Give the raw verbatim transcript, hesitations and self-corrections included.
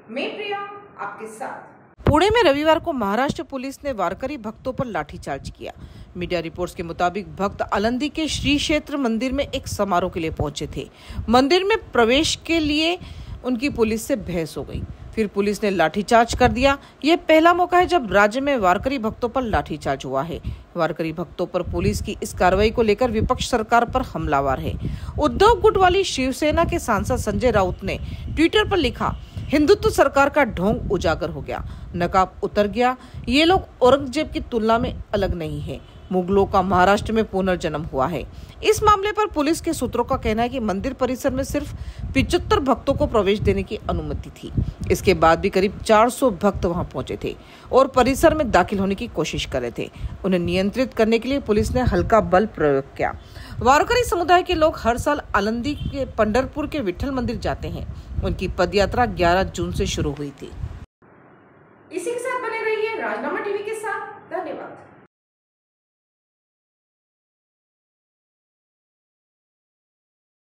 मैं प्रिया आपके साथ। पुणे में रविवार को महाराष्ट्र पुलिस ने वारकरी भक्तों पर लाठीचार्ज किया। मीडिया रिपोर्ट्स के मुताबिक भक्त आलंदी के श्री क्षेत्र मंदिर में एक समारोह के लिए पहुंचे थे। मंदिर में प्रवेश के लिए उनकी पुलिस से बहस हो गई, फिर पुलिस ने लाठीचार्ज कर दिया। ये पहला मौका है जब राज्य में वारकरी भक्तों पर लाठीचार्ज हुआ है। वारकरी भक्तों पर पुलिस की इस कार्रवाई को लेकर विपक्ष सरकार पर हमलावर है। उद्धव गुट वाली शिवसेना के सांसद संजय राउत ने ट्विटर पर लिखा, हिंदुत्व सरकार का ढोंग उजागर हो गया, नकाब उतर गया। ये लोग औरंगजेब की तुलना में अलग नहीं है। मुगलों का महाराष्ट्र में पुनर्जन्म हुआ है। इस मामले पर पुलिस के सूत्रों का कहना है कि मंदिर परिसर में सिर्फ पचहत्तर भक्तों को प्रवेश देने की अनुमति थी। इसके बाद भी करीब चार सौ भक्त वहां पहुंचे थे और परिसर में दाखिल होने की कोशिश कर रहे थे। उन्हें नियंत्रित करने के लिए पुलिस ने हल्का बल प्रयोग किया। वारकरी समुदाय के लोग हर साल आलंदी के पंढरपुर के विठल मंदिर जाते हैं। उनकी पदयात्रा ग्यारह जून से शुरू हुई थी। इसी के साथ बने रहिए राजनामा टीवी के साथ। धन्यवाद।